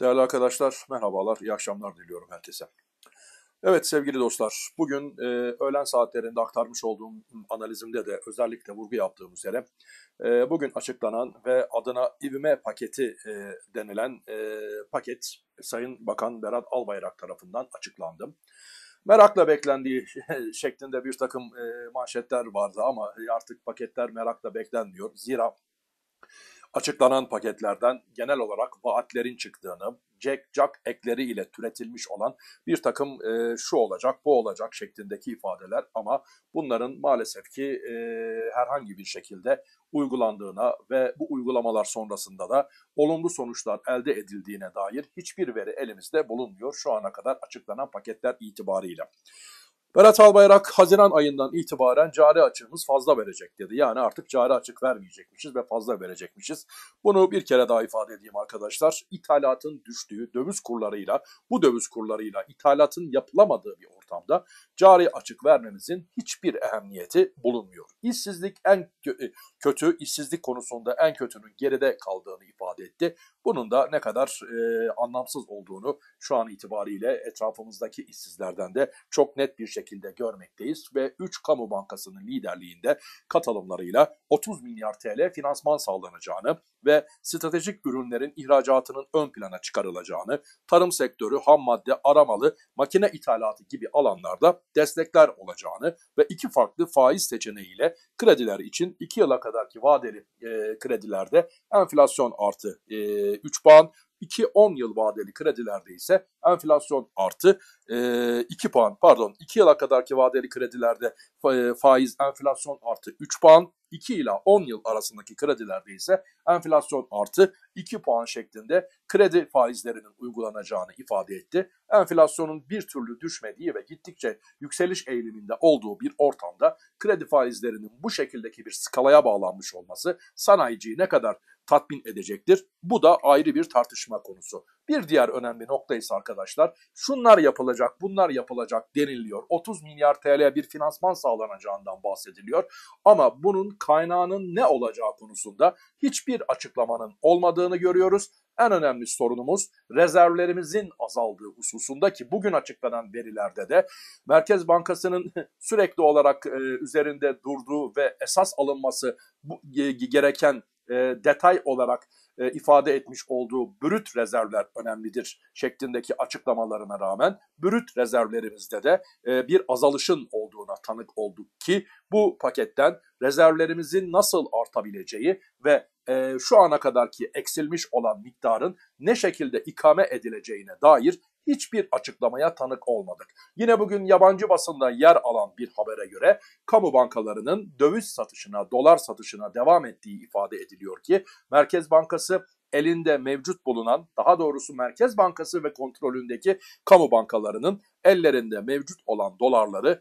Değerli arkadaşlar, merhabalar, iyi akşamlar diliyorum herkese. Evet sevgili dostlar, bugün öğlen saatlerinde aktarmış olduğum analizimde de özellikle vurgu yaptığım üzere bugün açıklanan ve adına ivme paketi denilen paket Sayın Bakan Berat Albayrak tarafından açıklandı. Merakla beklendiği şeklinde bir takım manşetler vardı ama artık paketler merakla beklenmiyor. Zira açıklanan paketlerden genel olarak vaatlerin çıktığını, jack ekleri ile türetilmiş olan bir takım şu olacak, bu olacak şeklindeki ifadeler ama bunların maalesef ki herhangi bir şekilde uygulandığına ve bu uygulamalar sonrasında da olumlu sonuçlar elde edildiğine dair hiçbir veri elimizde bulunmuyor şu ana kadar açıklanan paketler itibariyle. Berat Albayrak Haziran ayından itibaren cari açığımız fazla verecek dedi. Yani artık cari açık vermeyecekmişiz ve fazla verecekmişiz. Bunu bir kere daha ifade edeyim arkadaşlar. İthalatın düştüğü döviz kurlarıyla, bu döviz kurlarıyla ithalatın yapılamadığı bir ortamda cari açık vermemizin hiçbir ehemmiyeti bulunmuyor. İşsizlik en kötü, işsizlik konusunda en kötünün geride kaldığını ifade etti. Bunun da ne kadar anlamsız olduğunu şu an itibariyle etrafımızdaki işsizlerden de çok net bir şekilde görmekteyiz ve 3 kamu bankasının liderliğinde katılımlarıyla 30 milyar TL finansman sağlanacağını ve stratejik ürünlerin ihracatının ön plana çıkarılacağını, tarım sektörü, ham madde, aramalı, makine ithalatı gibi alanlarda destekler olacağını ve iki farklı faiz seçeneğiyle krediler için 2 yıla kadarki vadeli kredilerde enflasyon artı 3 puan, 2-10 yıl vadeli kredilerde ise enflasyon artı 2 puan, 2 yıla kadarki vadeli kredilerde faiz enflasyon artı 3 puan, 2 ila 10 yıl arasındaki kredilerde ise enflasyon artı 2 puan şeklinde kredi faizlerinin uygulanacağını ifade etti. Enflasyonun bir türlü düşmediği ve gittikçe yükseliş eğiliminde olduğu bir ortamda kredi faizlerinin bu şekildeki bir skalaya bağlanmış olması sanayiciyi ne kadar tatmin edecektir? Bu da ayrı bir tartışma konusu. Bir diğer önemli nokta ise arkadaşlar şunlar yapılacak, bunlar yapılacak deniliyor. 30 milyar TL bir finansman sağlanacağından bahsediliyor. Ama bunun kaynağının ne olacağı konusunda hiçbir açıklamanın olmadığını görüyoruz. En önemli sorunumuz rezervlerimizin azaldığı hususunda ki bugün açıklanan verilerde de Merkez Bankası'nın sürekli olarak üzerinde durduğu ve esas alınması gereken detay olarak ifade etmiş olduğu brüt rezervler önemlidir şeklindeki açıklamalarına rağmen brüt rezervlerimizde de bir azalışın olduğuna tanık olduk ki bu paketten rezervlerimizin nasıl artabileceği ve şu ana kadarki eksilmiş olan miktarın ne şekilde ikame edileceğine dair hiçbir açıklamaya tanık olmadık. Yine bugün yabancı basında yer alan bir habere göre kamu bankalarının döviz satışına, dolar satışına devam ettiği ifade ediliyor ki Merkez Bankası elinde mevcut bulunan, daha doğrusu Merkez Bankası ve kontrolündeki kamu bankalarının ellerinde mevcut olan dolarları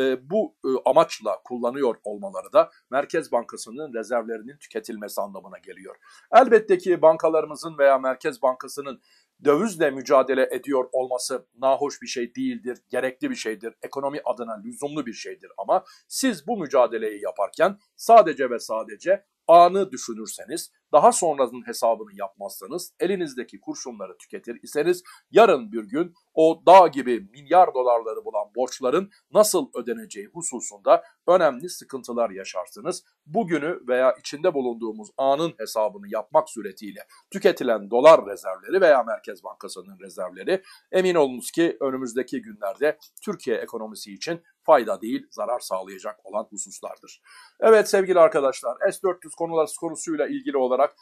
bu amaçla kullanıyor olmaları da Merkez Bankası'nın rezervlerinin tüketilmesi anlamına geliyor. Elbette ki bankalarımızın veya Merkez Bankası'nın dövizle mücadele ediyor olması nahoş bir şey değildir, gerekli bir şeydir, ekonomi adına lüzumlu bir şeydir ama siz bu mücadeleyi yaparken sadece ve sadece anı düşünürseniz, daha sonranın hesabını yapmazsanız, elinizdeki kurşunları tüketir iseniz yarın bir gün o dağ gibi milyar dolarları bulan borçların nasıl ödeneceği hususunda önemli sıkıntılar yaşarsınız. Bugünü veya içinde bulunduğumuz anın hesabını yapmak suretiyle tüketilen dolar rezervleri veya Merkez Bankası'nın rezervleri emin olunuz ki önümüzdeki günlerde Türkiye ekonomisi için fayda değil zarar sağlayacak olan hususlardır. Evet sevgili arkadaşlar S-400 konusuyla ilgili olarak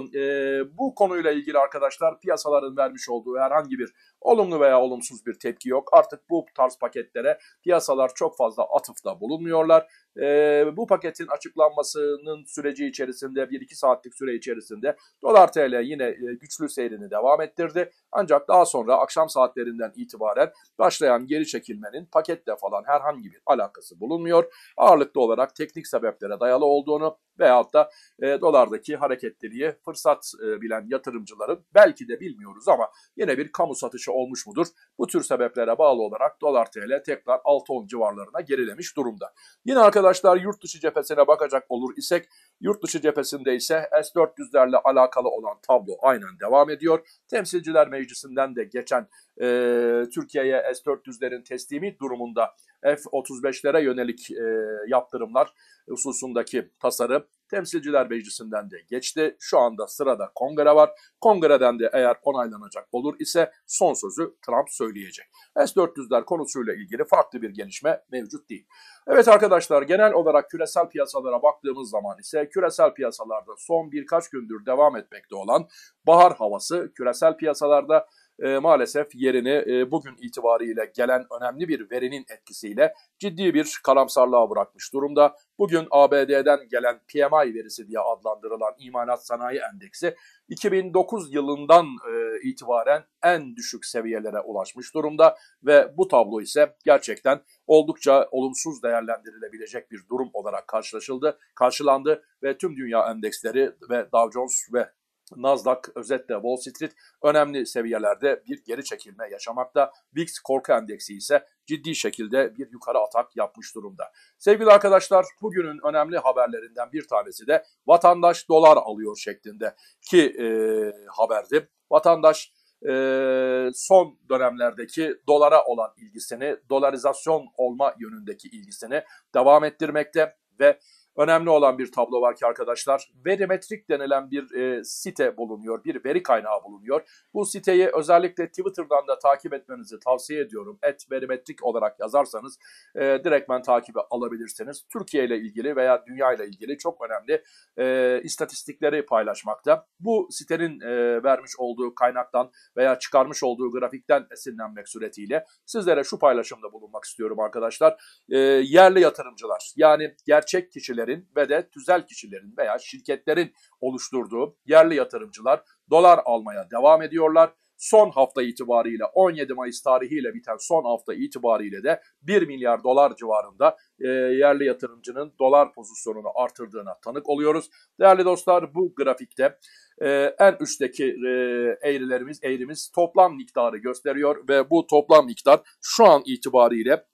bu konuyla ilgili arkadaşlar piyasaların vermiş olduğu herhangi bir olumlu veya olumsuz bir tepki yok. Artık bu tarz paketlere piyasalar çok fazla atıfta bulunmuyorlar. Bu paketin açıklanmasının süreci içerisinde 1-2 saatlik süre içerisinde dolar TL yine güçlü seyrini devam ettirdi. Ancak daha sonra akşam saatlerinden itibaren başlayan geri çekilmenin paketle falan herhangi bir alakası bulunmuyor. Ağırlıklı olarak teknik sebeplere dayalı olduğunu veyahut da dolardaki hareketliliği fırsat bilen yatırımcıların belki de bilmiyoruz ama yine bir kamu satışı olmuş mudur? Bu tür sebeplere bağlı olarak dolar TL tekrar 6-10 civarlarına gerilemiş durumda. Yine arkadaşlar arkadaşlar yurt dışı cephesine bakacak olur isek, yurt dışı cephesinde ise S-400'lerle alakalı olan tablo aynen devam ediyor. Temsilciler Meclisi'nden de geçen Türkiye'ye S-400'lerin teslimi durumunda F-35'lere yönelik yaptırımlar hususundaki tasarı Temsilciler Meclisi'nden de geçti. Şu anda sırada kongre var. Kongreden de eğer onaylanacak olur ise son sözü Trump söyleyecek. S-400'ler konusuyla ilgili farklı bir gelişme mevcut değil. Evet arkadaşlar, genel olarak küresel piyasalara baktığımız zaman ise küresel piyasalarda son birkaç gündür devam etmekte olan bahar havası küresel piyasalarda maalesef yerini bugün itibariyle gelen önemli bir verinin etkisiyle ciddi bir karamsarlığa bırakmış durumda. Bugün ABD'den gelen PMI verisi diye adlandırılan imalat sanayi endeksi 2009 yılından itibaren en düşük seviyelere ulaşmış durumda ve bu tablo ise gerçekten oldukça olumsuz değerlendirilebilecek bir durum olarak karşılandı ve tüm dünya endeksleri ve Dow Jones ve Nasdaq, özetle Wall Street önemli seviyelerde bir geri çekilme yaşamakta. VIX korku endeksi ise ciddi şekilde bir yukarı atak yapmış durumda. Sevgili arkadaşlar, bugünün önemli haberlerinden bir tanesi de vatandaş dolar alıyor şeklinde ki haberdi. Vatandaş son dönemlerdeki dolara olan ilgisini, dolarizasyon olma yönündeki ilgisini devam ettirmekte ve önemli olan bir tablo var ki arkadaşlar, Verimetrik denilen bir site bulunuyor, bir veri kaynağı bulunuyor. Bu siteyi özellikle Twitter'dan da takip etmenizi tavsiye ediyorum. @verimetrik olarak yazarsanız direktmen takibi alabilirsiniz. Türkiye ile ilgili veya dünya ile ilgili çok önemli istatistikleri paylaşmakta. Bu sitenin vermiş olduğu kaynaktan veya çıkarmış olduğu grafikten esinlenmek suretiyle sizlere şu paylaşımda bulunmak istiyorum arkadaşlar. Yerli yatırımcılar, yani gerçek kişilerin ve de tüzel kişilerin veya şirketlerin oluşturduğu yerli yatırımcılar dolar almaya devam ediyorlar. Son hafta itibariyle 17 Mayıs tarihiyle biten son hafta itibariyle de 1 milyar dolar civarında yerli yatırımcının dolar pozisyonunu artırdığına tanık oluyoruz. Değerli dostlar, bu grafikte en üstteki eğrimiz toplam miktarı gösteriyor ve bu toplam miktar şu an itibariyle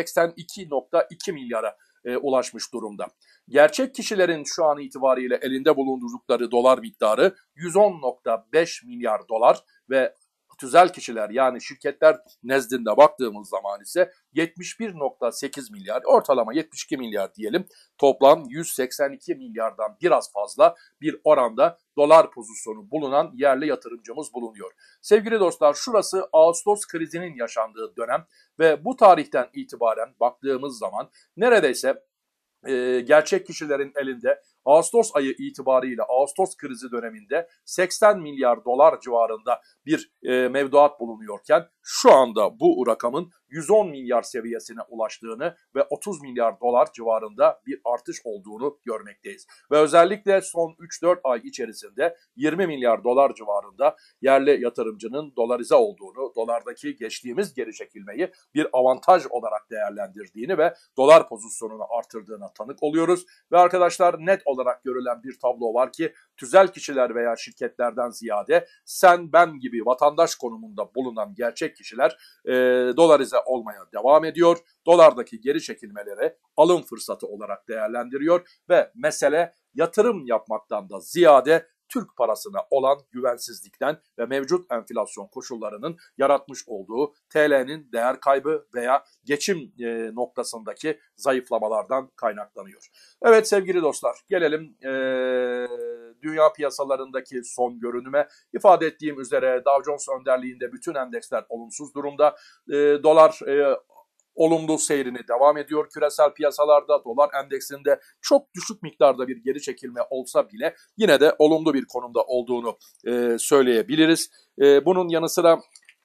182,2 milyara ulaşmış durumda. Gerçek kişilerin şu an itibariyle elinde bulundurdukları dolar miktarı 110,5 milyar dolar ve tüzel kişiler, yani şirketler nezdinde baktığımız zaman ise 71,8 milyar, ortalama 72 milyar diyelim, toplam 182 milyardan biraz fazla bir oranda dolar pozisyonu bulunan yerli yatırımcımız bulunuyor. Sevgili dostlar, şurası Ağustos krizinin yaşandığı dönem ve bu tarihten itibaren baktığımız zaman neredeyse gerçek kişilerin elinde Ağustos ayı itibariyle Ağustos krizi döneminde 80 milyar dolar civarında bir mevduat bulunuyorken şu anda bu rakamın 110 milyar seviyesine ulaştığını ve 30 milyar dolar civarında bir artış olduğunu görmekteyiz. Ve özellikle son 3-4 ay içerisinde 20 milyar dolar civarında yerli yatırımcının dolarize olduğunu, dolardaki geçtiğimiz geri çekilmeyi bir avantaj olarak değerlendirdiğini ve dolar pozisyonunu artırdığına tanık oluyoruz. Ve arkadaşlar, net olarak görülen bir tablo var ki tüzel kişiler veya şirketlerden ziyade sen ben gibi vatandaş konumunda bulunan gerçek kişiler dolarize olmaya devam ediyor. Dolardaki geri çekilmeleri alım fırsatı olarak değerlendiriyor ve mesele yatırım yapmaktan da ziyade Türk parasına olan güvensizlikten ve mevcut enflasyon koşullarının yaratmış olduğu TL'nin değer kaybı veya geçim noktasındaki zayıflamalardan kaynaklanıyor. Evet sevgili dostlar, gelelim dünya piyasalarındaki son görünüme. İfade ettiğim üzere Dow Jones önderliğinde bütün endeksler olumsuz durumda. Dolar olumlu seyrini devam ediyor küresel piyasalarda. Dolar endeksinde çok düşük miktarda bir geri çekilme olsa bile yine de olumlu bir konumda olduğunu söyleyebiliriz. Bunun yanı sıra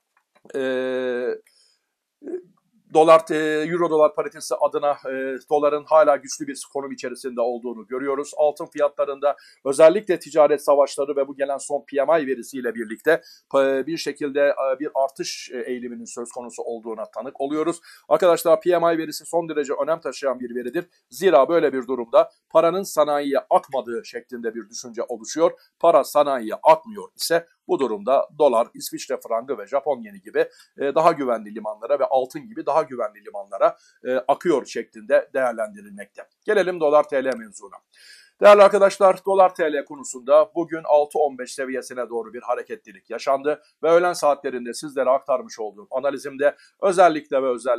Euro dolar paritesi adına doların hala güçlü bir konum içerisinde olduğunu görüyoruz. Altın fiyatlarında özellikle ticaret savaşları ve bu gelen son PMI verisiyle birlikte bir şekilde bir artış eğiliminin söz konusu olduğuna tanık oluyoruz. Arkadaşlar, PMI verisi son derece önem taşıyan bir veridir. Zira böyle bir durumda paranın sanayiye akmadığı şeklinde bir düşünce oluşuyor. Para sanayiye akmıyor ise Bu durumda dolar, İsviçre frangı ve Japon yeni gibi daha güvenli limanlara ve altın gibi daha güvenli limanlara akıyor şeklinde değerlendirilmekte. Gelelim dolar TL mevzuna. Değerli arkadaşlar, dolar TL konusunda bugün 6.15 seviyesine doğru bir hareketlilik yaşandı ve öğlen saatlerinde sizlere aktarmış olduğum analizimde özellikle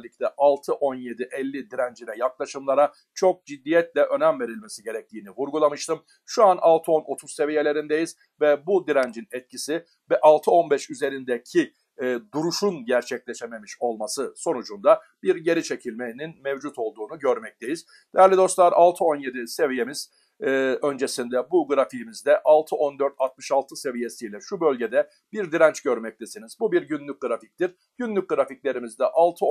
6.17.50 direncine yaklaşımlara çok ciddiyetle önem verilmesi gerektiğini vurgulamıştım. Şu an 6.10.30 seviyelerindeyiz ve bu direncin etkisi ve 6.15 üzerindeki duruşun gerçekleşememiş olması sonucunda bir geri çekilmenin mevcut olduğunu görmekteyiz. Değerli dostlar, 6.17 seviyemiz öncesinde bu grafiğimizde 6.14.66 seviyesiyle şu bölgede bir direnç görmektesiniz. Bu bir günlük grafiktir. Günlük grafiklerimizde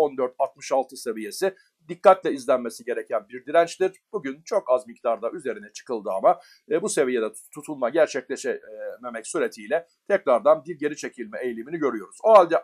6.14.66 seviyesi dikkatle izlenmesi gereken bir dirençtir. Bugün çok az miktarda üzerine çıkıldı ama bu seviyede tutulma gerçekleşememek suretiyle tekrardan bir geri çekilme eğilimini görüyoruz. O halde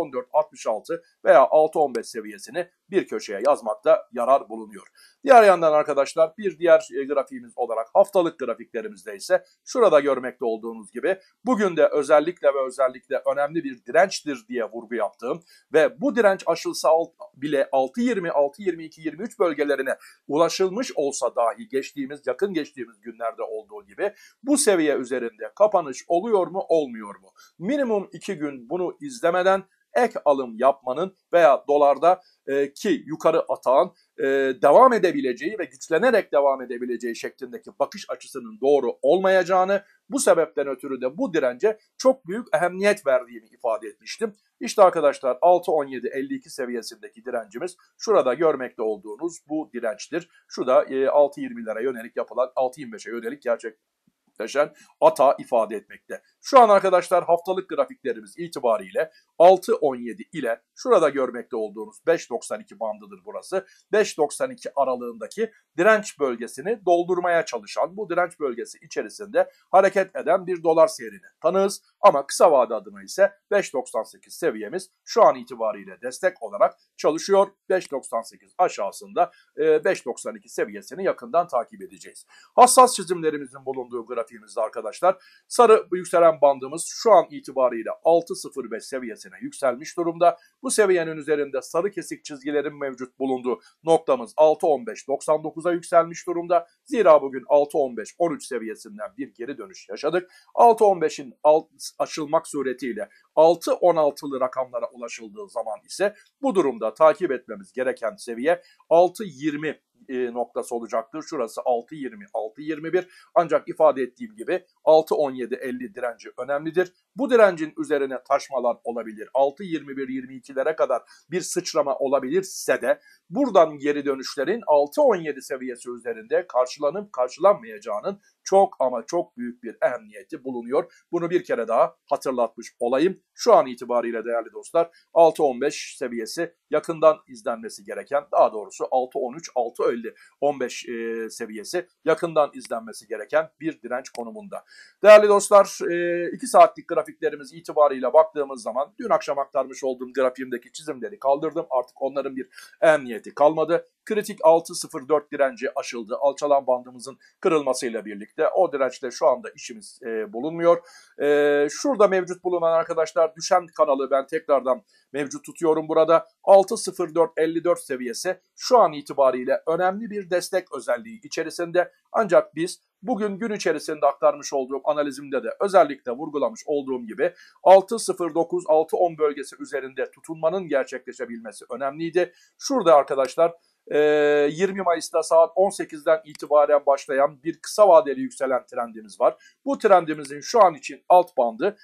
6.14.66 veya 6.15 seviyesini bir köşeye yazmakta yarar bulunuyor. Diğer yandan arkadaşlar bir diğer grafiğimiz olarak haftalık grafiklerimizde ise şurada görmekte olduğunuz gibi bugün de özellikle önemli bir dirençtir diye vurgu yaptığım ve bu direnç aşılsa bile 6.20, 6.22, 23 bölgelerine ulaşılmış olsa dahi yakın geçtiğimiz günlerde olduğu gibi bu seviye üzerinde kapanış oluyor mu olmuyor mu? Minimum 2 gün bunu izlemeden ek alım yapmanın veya dolarda ki yukarı atağın devam edebileceği ve güçlenerek devam edebileceği şeklindeki bakış açısının doğru olmayacağını, bu sebepten ötürü de bu dirence çok büyük ehemmiyet verdiğimi ifade etmiştim. İşte arkadaşlar 6.17.52 seviyesindeki direncimiz şurada görmekte olduğunuz bu dirençtir. Şu da 6.20'lere yönelik yapılan 6.25'e yönelik gerçekleşen ata ifade etmekte. Şu an arkadaşlar haftalık grafiklerimiz itibariyle 6.17 ile şurada görmekte olduğunuz 5.92 bandıdır burası. 5.92 aralığındaki direnç bölgesini doldurmaya çalışan, bu direnç bölgesi içerisinde hareket eden bir dolar seyrini tanığız. Ama kısa vade adına ise 5.98 seviyemiz şu an itibariyle destek olarak çalışıyor. 5.98 aşağısında 5.92 seviyesini yakından takip edeceğiz. Hassas çizimlerimizin bulunduğu grafiğimizde arkadaşlar sarı yükselen bandımız şu an itibariyle 6.05 seviyesine yükselmiş durumda. Bu seviyenin üzerinde sarı kesik çizgilerin mevcut bulunduğu noktamız 6.15.99'a yükselmiş durumda. Zira bugün 6.15.13 seviyesinden bir geri dönüş yaşadık. 6.15'in aşılmak suretiyle 6.16'lı rakamlara ulaşıldığı zaman ise bu durumda takip etmemiz gereken seviye 6.20 noktası olacaktır. Şurası 6.20, 6.21 ancak ifade ettiğim gibi 6.17.50 direnci önemlidir. Bu direncin üzerine taşmalar olabilir. 6.21-22'lere kadar bir sıçrama olabilirse de buradan geri dönüşlerin 6.17 seviyesi üzerinde karşılanıp karşılanmayacağının çok ama çok büyük bir ehemmiyeti bulunuyor. Bunu bir kere daha hatırlatmış olayım. Şu an itibariyle değerli dostlar 6.15 seviyesi yakından izlenmesi gereken, daha doğrusu 6.13, 6.50, 15 seviyesi yakından izlenmesi gereken bir direnç konumunda. Değerli dostlar 2 saatlik grafiklerimiz itibariyle baktığımız zaman dün akşam aktarmış olduğum grafiğimdeki çizimleri kaldırdım. Artık onların bir ehemmiyeti kalmadı. Kritik 6.04 direnci aşıldı. Alçalan bandımızın kırılmasıyla birlikte o dirençte şu anda işimiz bulunmuyor. Şurada mevcut bulunan arkadaşlar düşen kanalı ben tekrardan mevcut tutuyorum burada. 6.04.54 seviyesi şu an itibariyle önemli bir destek özelliği içerisinde. Ancak biz bugün gün içerisinde aktarmış olduğum analizimde de özellikle vurgulamış olduğum gibi 6.09-6.10 bölgesi üzerinde tutunmanın gerçekleşebilmesi önemliydi. Şurada arkadaşlar 20 Mayıs'ta saat 18'den itibaren başlayan bir kısa vadeli yükselen trendimiz var. Bu trendimizin şu an için alt bandı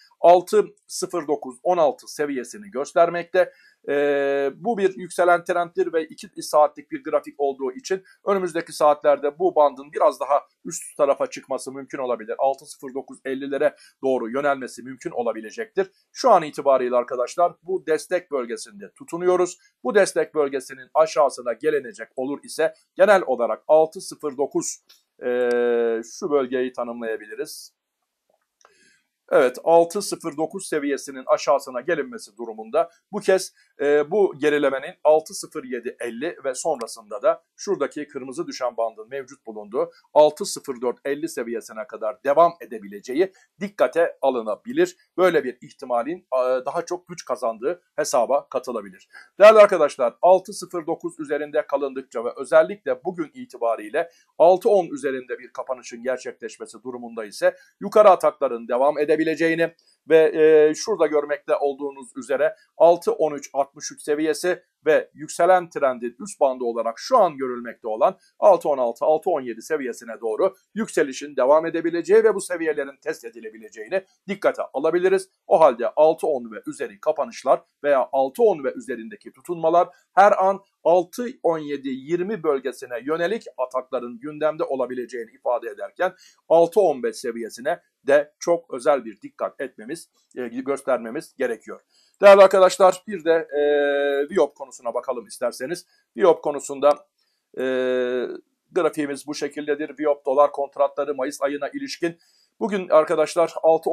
6.09-16 seviyesini göstermekte. Bu bir yükselen trenddir ve 2 saatlik bir grafik olduğu için önümüzdeki saatlerde bu bandın biraz daha üst tarafa çıkması mümkün olabilir. 6.09.50'lere doğru yönelmesi mümkün olabilecektir. Şu an itibariyle arkadaşlar bu destek bölgesinde tutunuyoruz. Bu destek bölgesinin aşağısına gelinecek olur ise genel olarak 6.09 şu bölgeyi tanımlayabiliriz. Evet, 6.09 seviyesinin aşağısına gelinmesi durumunda bu kez bu gerilemenin 6.07.50 ve sonrasında da şuradaki kırmızı düşen bandın mevcut bulunduğu 6.04.50 seviyesine kadar devam edebileceği dikkate alınabilir. Böyle bir ihtimalin daha çok güç kazandığı hesaba katılabilir. Değerli arkadaşlar, 6.09 üzerinde kalındıkça ve özellikle bugün itibariyle 6.10 üzerinde bir kapanışın gerçekleşmesi durumunda ise yukarı atakların devam edebileceğini ve şurada görmekte olduğunuz üzere 6.13.63 seviyesi ve yükselen trendin üst bandı olarak şu an görülmekte olan 6.16, 6.17 seviyesine doğru yükselişin devam edebileceği ve bu seviyelerin test edilebileceğini dikkate alabiliriz. O halde 6.10 ve üzeri kapanışlar veya 6.10 ve üzerindeki tutunmalar her an 6.17-20 bölgesine yönelik atakların gündemde olabileceğini ifade ederken 6.15 seviyesine de çok özel bir dikkat etmemiz, göstermemiz gerekiyor. Değerli arkadaşlar, bir de Viyop konusuna bakalım isterseniz. Viyop konusunda grafiğimiz bu şekildedir. Viyop dolar kontratları Mayıs ayına ilişkin. Bugün arkadaşlar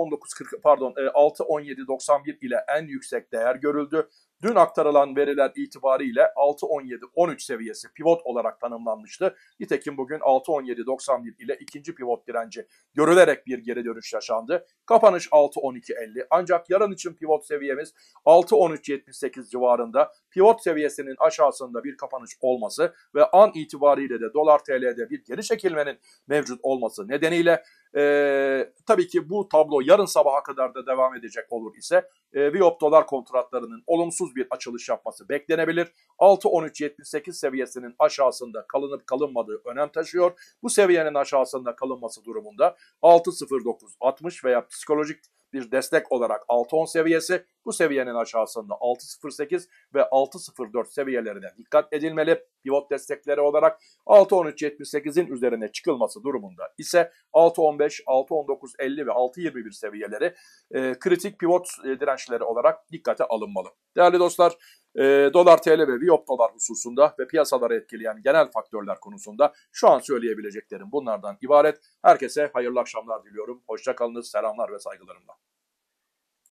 6.17.91 ile en yüksek değer görüldü. Dün aktarılan veriler itibariyle 6.17.13 seviyesi pivot olarak tanımlanmıştı. Nitekim bugün 6.17.91 ile ikinci pivot direnci görülerek bir geri dönüş yaşandı. Kapanış 6.12.50 ancak yarın için pivot seviyemiz 6.13.78 civarında. Pivot seviyesinin aşağısında bir kapanış olması ve an itibariyle de dolar TL'de bir geri çekilmenin mevcut olması nedeniyle tabii ki bu tablo yarın sabaha kadar da devam edecek olur ise Viyop dolar kontratlarının olumsuz bir açılış yapması beklenebilir. 6.13.78 seviyesinin aşağısında kalınıp kalınmadığı önem taşıyor. Bu seviyenin aşağısında kalınması durumunda 6.09.60 veya psikolojik bir destek olarak 6.10 seviyesi, bu seviyenin aşağısında 6.08 ve 6.04 seviyelerine dikkat edilmeli. Pivot destekleri olarak 6.13.78'in üzerine çıkılması durumunda ise 6.15, 6.19.50 ve 6.21 seviyeleri kritik pivot dirençleri olarak dikkate alınmalı. Değerli dostlar, dolar TL ve Viyop dolar hususunda ve piyasaları etkileyen genel faktörler konusunda şu an söyleyebileceklerim bunlardan ibaret. Herkese hayırlı akşamlar diliyorum. Hoşça kalınız, selamlar ve saygılarımla.